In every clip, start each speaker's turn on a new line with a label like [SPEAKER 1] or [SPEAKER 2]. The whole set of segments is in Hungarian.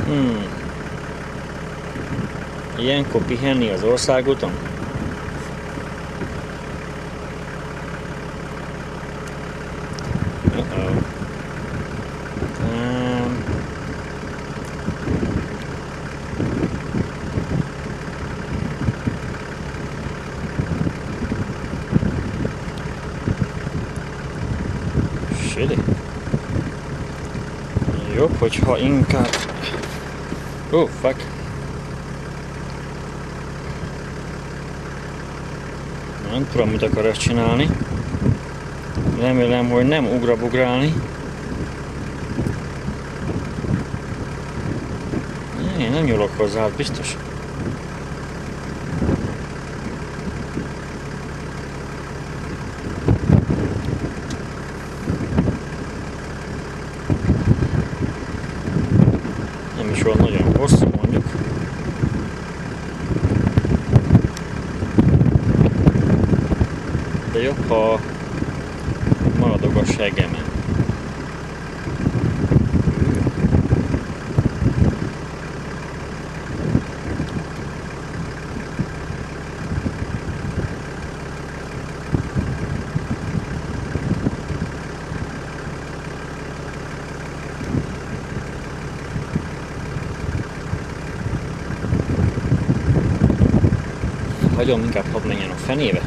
[SPEAKER 1] Ilyenkor pihenni az országúton? Jobb, hogyha inkább... Oh, fuck! Nem tudom, mit akarok csinálni. Remélem, hogy nem ugrabugrálni. Én nem nyúlok hozzá, biztos. Nem is van nagyon hosszú, mondjuk. De jobb, ha maradok a seggemen. Hagyom, inkább hadd menjen a fenébe.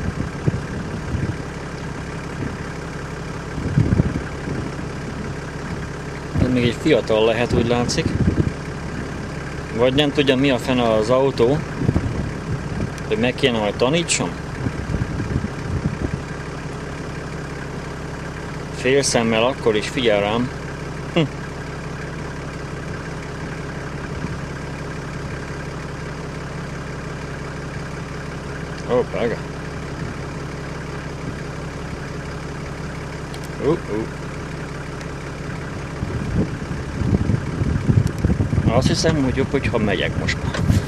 [SPEAKER 1] Ez még egy fiatal lehet, úgy látszik. Vagy nem tudja, mi a fene az autó, hogy meg kéne majd tanítsom. Félszemmel akkor is figyel rám. Ó, pága. Azt hiszem, hogy jobb, hogyha megyek most már.